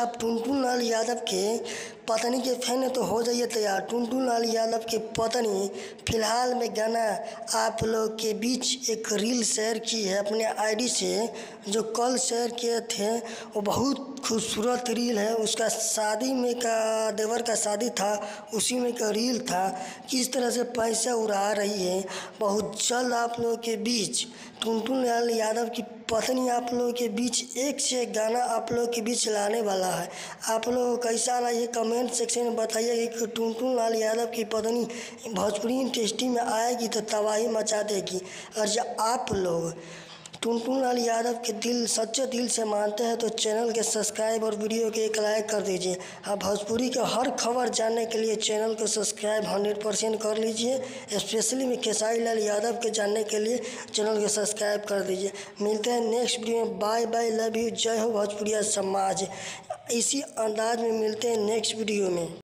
आप टुनटुन लाल यादव के पत्नी के फैन हैं तो हो जाइए तैयार। टुनटुन लाल यादव की पत्नी फिलहाल में गाना आप लोग के बीच एक रील शेयर की है अपने आईडी से, जो कल शेयर किए थे। वो बहुत खूबसूरत रील है। उसका शादी में का देवर का शादी था, उसी में का रील था। किस तरह से पैसा उड़ा रही है। बहुत जल्द आप लोगों के बीच टुनटुन लाल यादव की पत्नी आप लोगों के बीच एक से एक गाना आप लोगों के बीच लाने वाला है। आप लोग कैसा रहा ये कमेंट सेक्शन में बताइए कि टुनटुन लाल यादव की पत्नी भोजपुरी इंडस्ट्री में आएगी तो तबाही मचा देगी। और जब आप लोग टुनटुन लाल यादव के सच्चे दिल से मानते हैं तो चैनल के सब्सक्राइब और वीडियो के एक लाइक कर दीजिए। आप भोजपुरी का हर खबर जानने के लिए चैनल को सब्सक्राइब 100% कर लीजिए। स्पेशली में खेसारी लाल यादव के जानने के लिए चैनल को सब्सक्राइब कर दीजिए। मिलते हैं नेक्स्ट वीडियो में। बाय बाय, लव यू, जय हो भोजपुरिया समाज। इसी अंदाज में मिलते हैं नेक्स्ट वीडियो में।